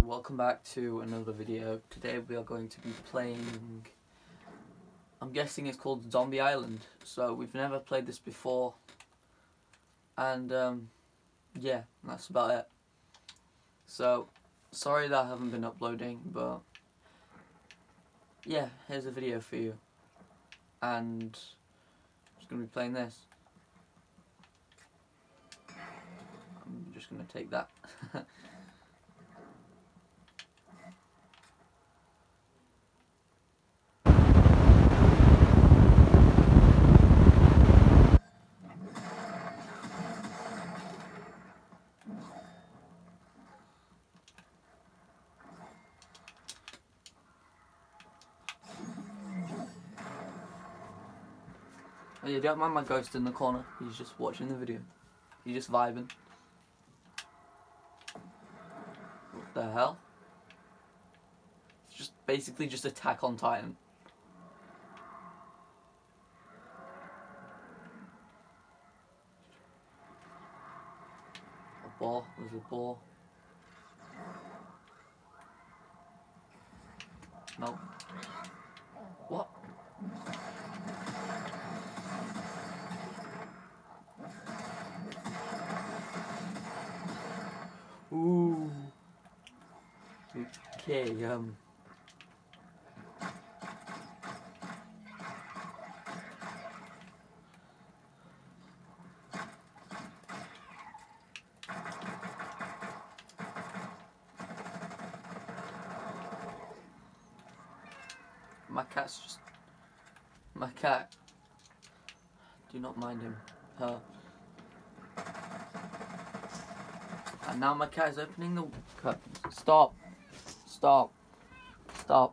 welcome back to another video. Today we are going to be playing, I'm guessing it's called Zombie Island. So we've never played this before, and yeah, that's about it. So sorry that I haven't been uploading, but yeah, here's a video for you, and I'm just going to be playing this. I'm just going to take that. Oh, you don't mind my ghost in the corner, he's just watching the video. He's just vibing. What the hell? It's just basically just Attack on Titan. A ball, there's a ball. No. What? Ooh. Okay, my cat. Do not mind him. Her. And now my cat is opening the curtains. Stop. Stop. Stop.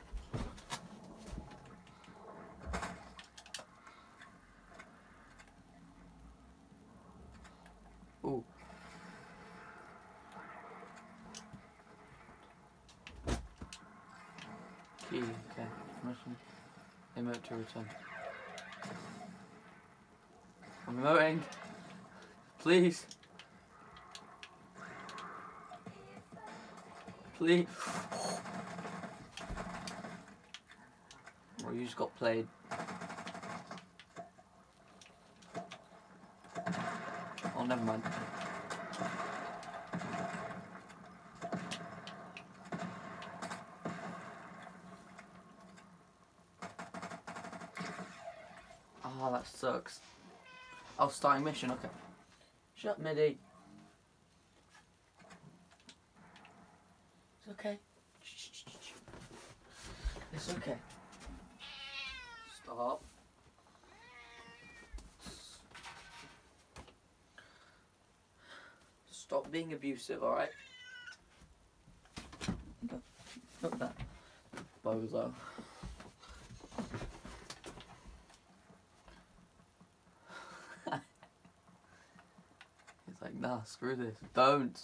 Ooh. Key, okay. Permission. Emote to return. I'm emoting. Please. Please. Well, you just got played. Oh, never mind. Ah, that sucks. Oh, starting mission, okay. Shut up, Midi. It's okay. It's okay. Stop. Stop being abusive, alright? Look at that. Bozo. He's like, nah, screw this. Don't.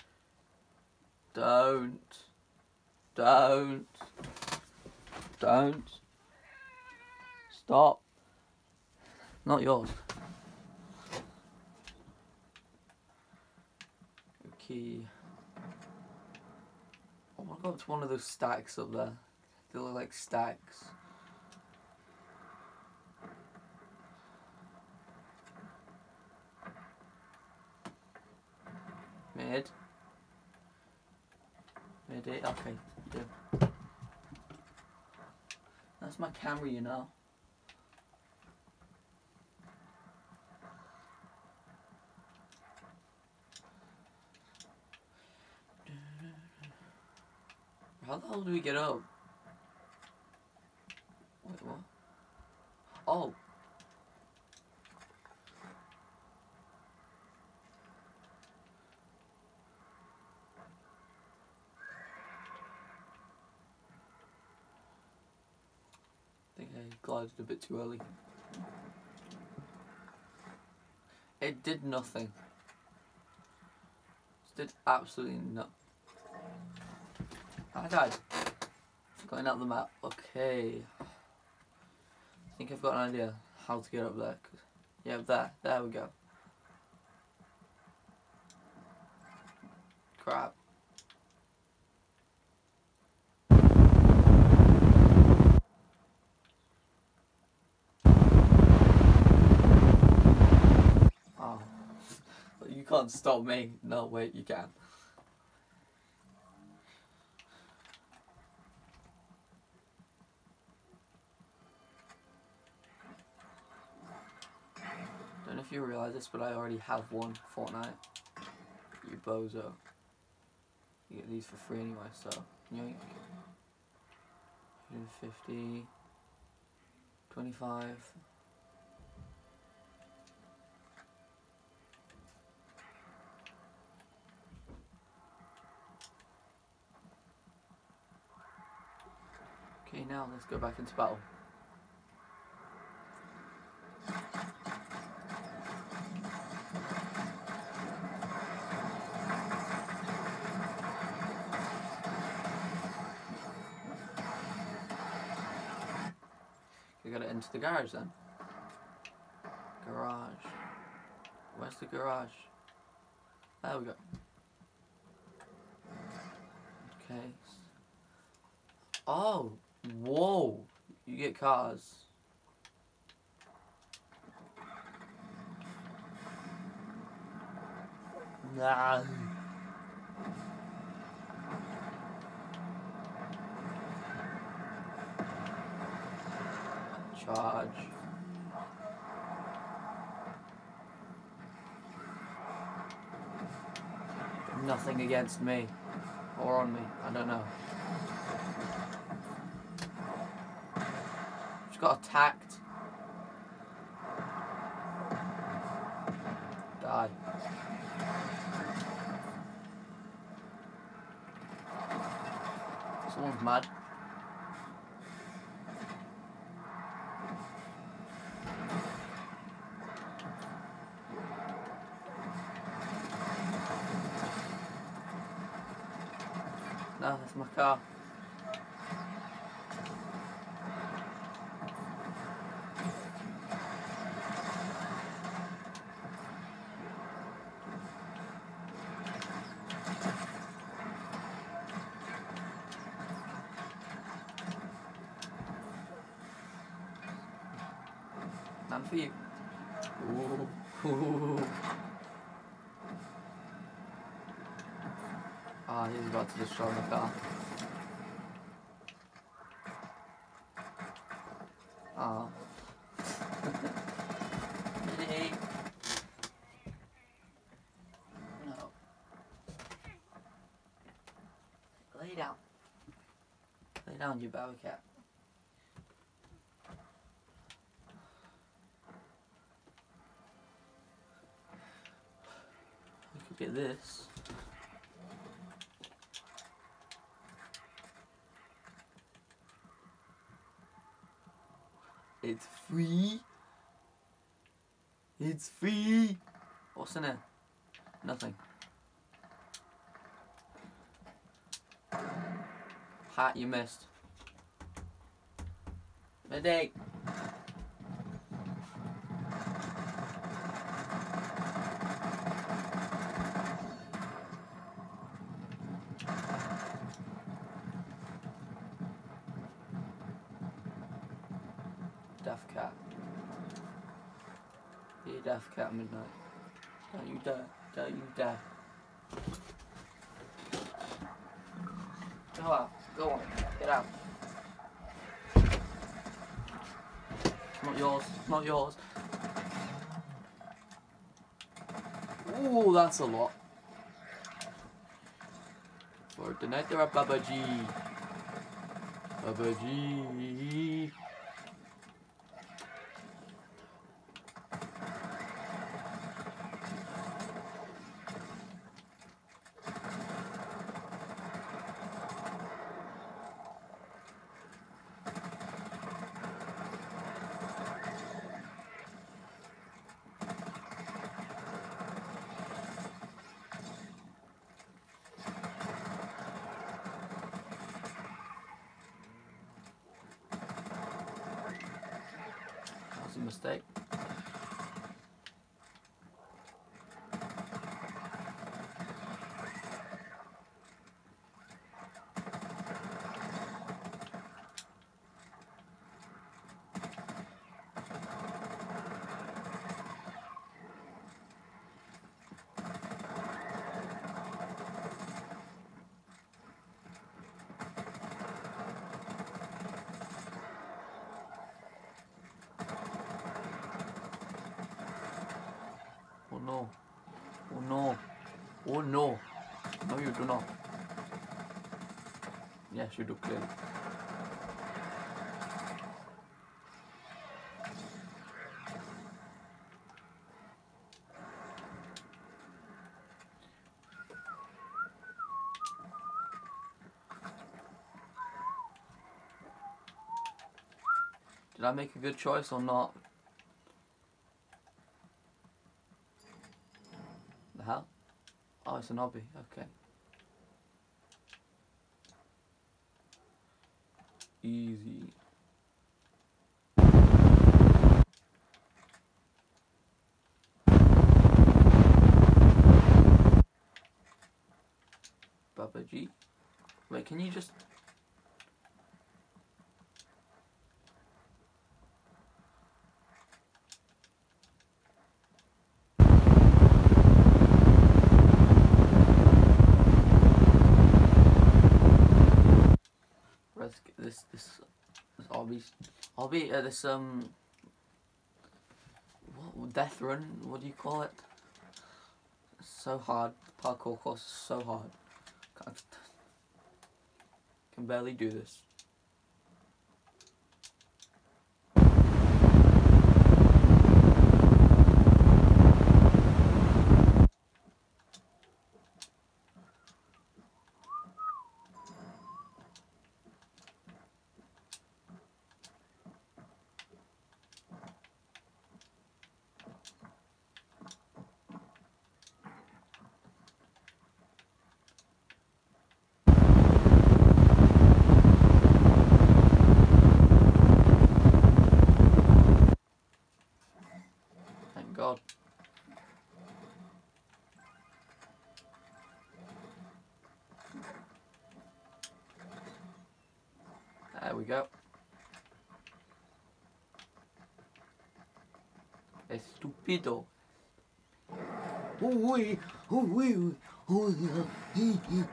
Don't. Don't. Don't. Stop. Not yours. Okay. Oh, I got to one of those stacks up there. They look like stacks. Mid. Mid it. Okay. Yeah. That's my camera, you know. How the hell do we get up? Wait, what? Oh. I think I glided a bit too early. It did nothing. It did absolutely nothing. I died. Going up the map. Okay. I think I've got an idea how to get up there. Yeah, there. There we go. Crap. can't stop me. No, wait, you can. Don't know if you realise this, but I already have one Fortnite. You bozo. You get these for free anyway, so yoink. 150, 25. Okay, now let's go back into battle. We gotta enter the garage then. Garage. Where's the garage? There we go. Okay. Oh, whoa! You get cars. Nah. Charge. Nothing against me. Or on me. I don't know. Just got attacked. Die. Someone's mad. No, that's my car. None for you. Ooh. Ooh. Ah, he's about to destroy my car. Ah. No. Lay down. Lay down, you bad cat. We could get this. It's free. It's free. What's in it? Nothing. Hat, you missed. Medic. Deaf cat. Yeah, deaf cat midnight. Don't you dare. Don't you dare. Go out. Go on. Get out. It's not yours. It's not yours. Ooh, that's a lot. For tonight there are Baba G. Baba G. That's a mistake. Oh no. No, you do not. Yes, you do, clearly. Did I make a good choice or not? The hell? Oh, it's an obby. Okay. Easy. Baba G. Wait, can you just... Let's get this obby. This what, death run? What do you call it? It's so hard. Parkour course is so hard. Can barely do this. Thank God. There we go. Estupido. Uy, uy, uy,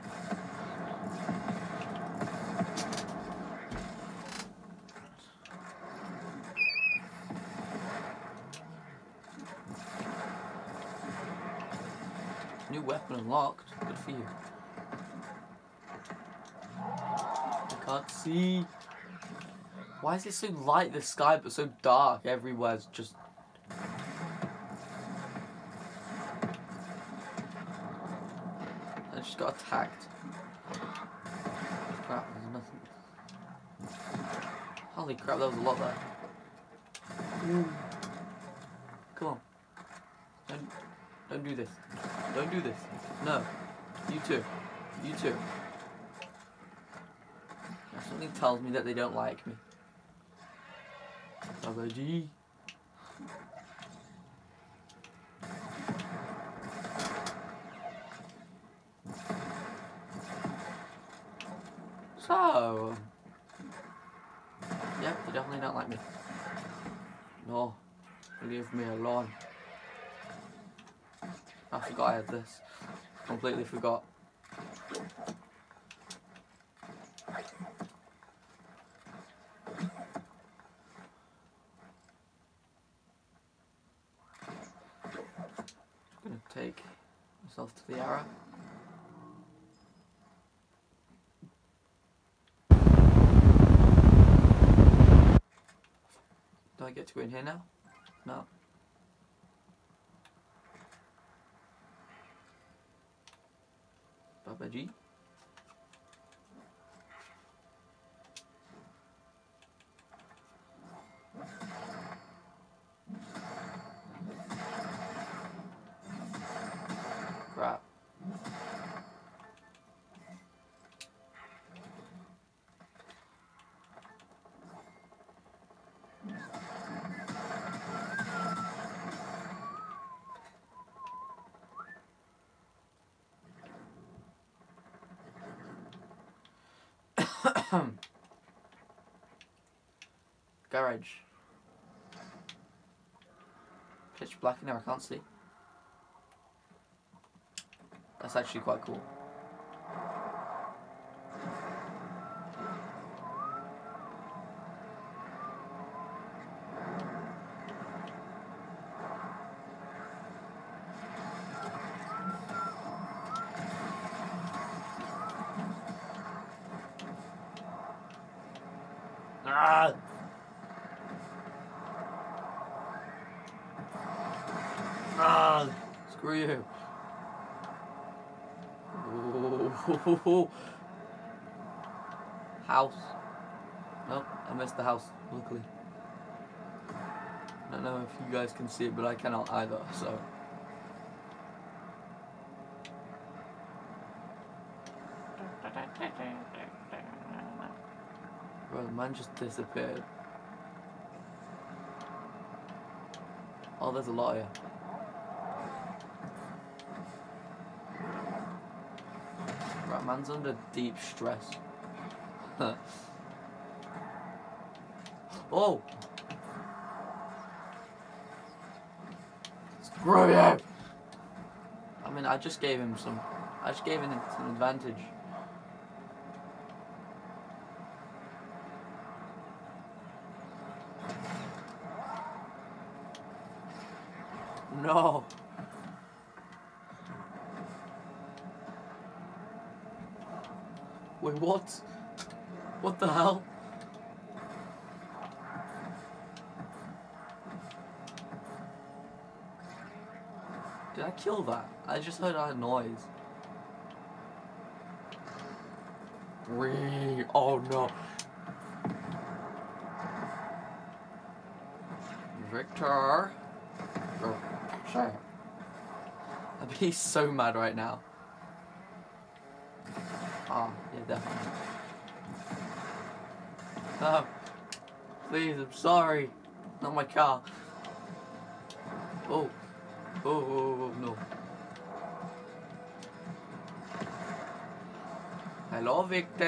New weapon unlocked. Good for you. I can't see. Why is it so light, the sky, but so dark everywhere? It's just... I just got attacked. Crap, there's nothing. Holy crap, there was a lot there. Ooh. Come on. Don't do this. Don't do this. No. You too. You too. Now something tells me that they don't like me. Baba G. So, yep, they definitely don't like me. No, leave me alone. I forgot I had this. Completely forgot. Just gonna take myself to the arrow. Do I get to go in here now? No. Baba G. Crap. Garage. Pitch black in there, I can't see. That's actually quite cool. Ah! Ah! Screw you. Ooh. House. Nope, I missed the house, luckily. I don't know if you guys can see it, but I cannot either, so. Bro, the man just disappeared. Oh, there's a lot here. Right, man's under deep stress. Oh! Screw you! I mean, I just gave him some advantage. No! Wait, what? What the hell? Did I kill that? I just heard a noise. Oh no. Victor. I'd be so mad right now. Oh, yeah, definitely. No. Please, I'm sorry. Not my car. Oh. Oh, no. Hello, Victor.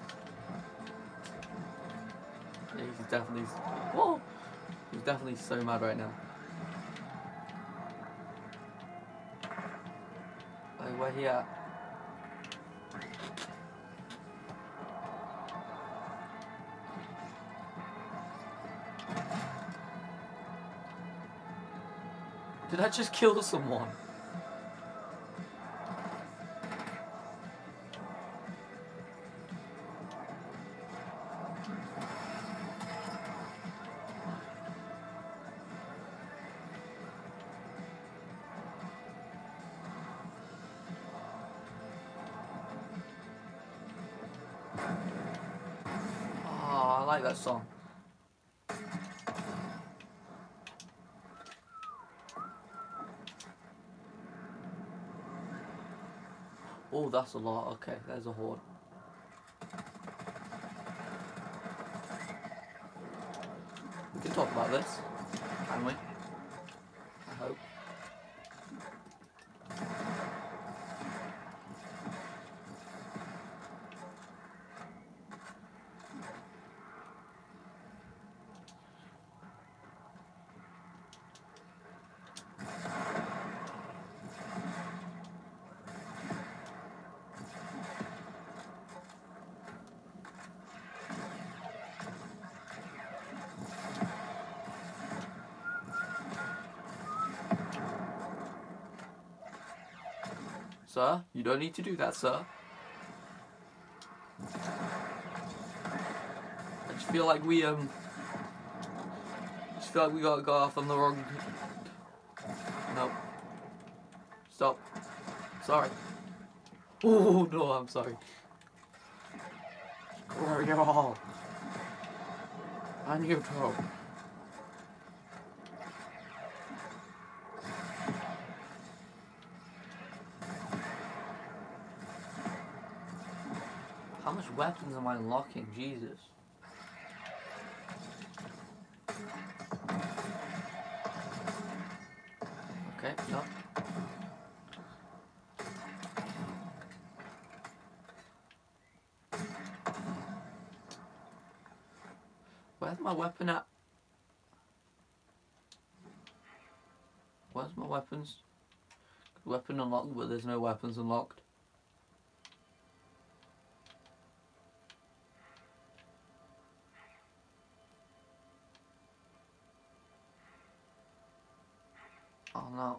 Yeah, he's definitely... Whoa! He's definitely so mad right now. Like, where he at? Did I just kill someone? Oh, I like that song. Oh, that's a lot. Okay, there's a horde. We can talk about this, can we? I hope. Sir, you don't need to do that, sir. I just feel like we got off on the wrong. No. Stop. Sorry. Oh no, I'm sorry. Screw you all. And you too. How much weapons am I unlocking? Jesus. Okay, no. Where's my weapon at? Where's my weapons? Weapon unlocked, but there's no weapons unlocked. Oh no.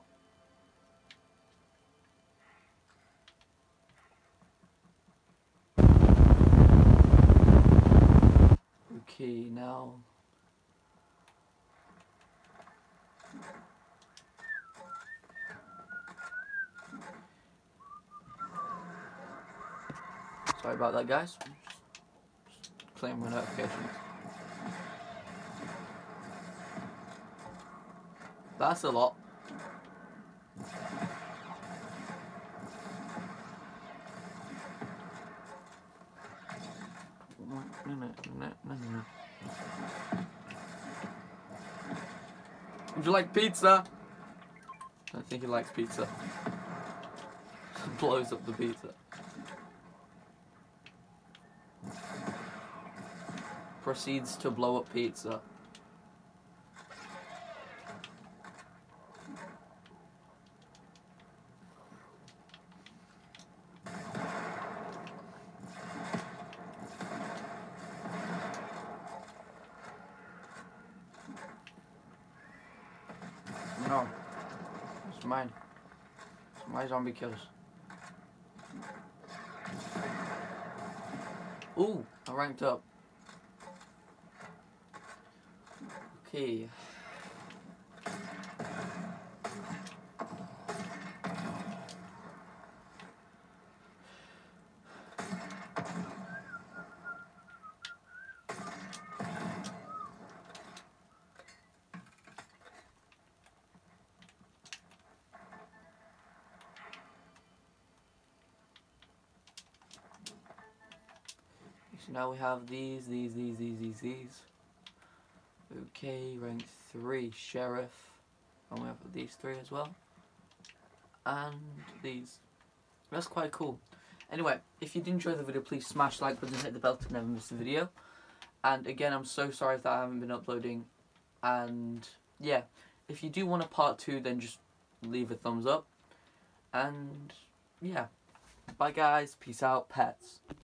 Okay, now. Sorry about that, guys. Just clearing my notifications. That's a lot. Would you like pizza? I don't think he likes pizza. Blows up the pizza. Proceeds to blow up pizza. No. It's mine. It's my zombie kills. Ooh, I ranked up. Okay. So now we have these. Okay, rank 3, Sheriff. And we have these 3 as well. And these. That's quite cool. Anyway, if you did enjoy the video, please smash the like button, hit the bell to never miss a video. And again, I'm so sorry that I haven't been uploading. And yeah, if you do want a part 2, then just leave a thumbs up. And yeah, bye guys, peace out, pets.